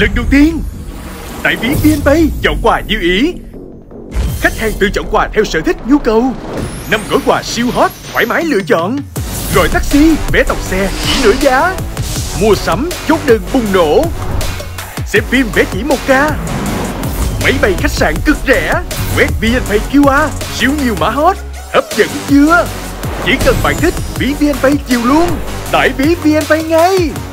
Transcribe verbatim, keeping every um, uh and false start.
Lần đầu tiên, tại ví VNPay chọn quà như ý. Khách hàng tự chọn quà theo sở thích nhu cầu. Năm gói quà siêu hot, thoải mái lựa chọn. Gọi taxi, vé tàu xe chỉ nửa giá. Mua sắm, chốt đơn bùng nổ. Xem phim vé chỉ một k. Máy bay khách sạn cực rẻ. Quét VNPay quy rờ, siêu nhiều mã hot. Hấp dẫn chưa? Chỉ cần bạn thích, ví VNPay chiều luôn. Tải ví VNPay ngay.